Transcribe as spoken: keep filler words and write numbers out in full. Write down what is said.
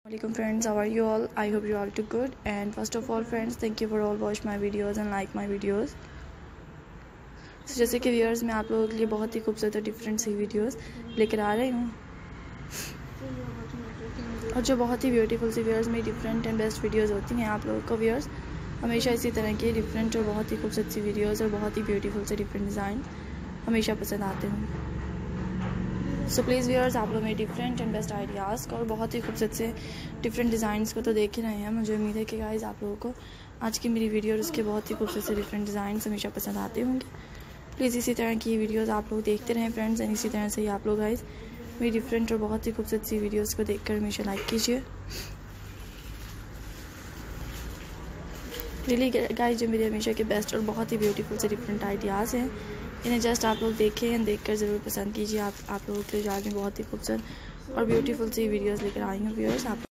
Welcome friends, how are you all? I hope you all too good. And first of all friends, thank you for all watch my videos and like my videos. So, जैसे कि viewers मैं आप लोगों के लिए बहुत ही खूबसूरत और डिफरेंट सी वीडियोस लेकर आ रही हूँ और जो बहुत ही ब्यूटीफुल सी व्यूअर्स में डिफरेंट एंड बेस्ट वीडियोस होती हैं। आप लोगों को व्यूअर्स हमेशा इसी तरह के डिफरेंट और बहुत ही खूबसूरत सी वीडियोस और बहुत ही ब्यूटीफुल से डिफरेंट डिज़ाइन हमेशा पसंद आते हैं। सो प्लीज़ व्यूअर्स आप लोग मेरे डिफरेंट एंड बेस्ट आइडियाज़ को और बहुत ही खूबसूरत से डिफरेंट डिज़ाइंस को तो देख ही रहे हैं। मुझे उम्मीद है कि गाइस आप लोगों को आज की मेरी वीडियो और उसके बहुत ही खूबसूरत से डिफरेंट डिज़ाइंस हमेशा पसंद आते होंगे। प्लीज़ इसी तरह की वीडियोस आप लोग देखते रहें फ्रेंड्स, एंड इसी तरह से ही आप लोग गाइस मेरी डिफरेंट और बहुत ही खूबसूरत सी वीडियोज़ को देख कर हमेशा लाइक कीजिए। रियली गाइस जो मेरे हमेशा के बेस्ट और बहुत ही ब्यूटीफुल से डिफरेंट आइडियाज़ हैं, इन्हें जस्ट आप लोग देखें एंड देखकर ज़रूर पसंद कीजिए। आप आप लोगों के लिए आज में बहुत ही खूबसूरत और ब्यूटीफुल सी वीडियोस लेकर आई हूँ व्यूअर्स। आप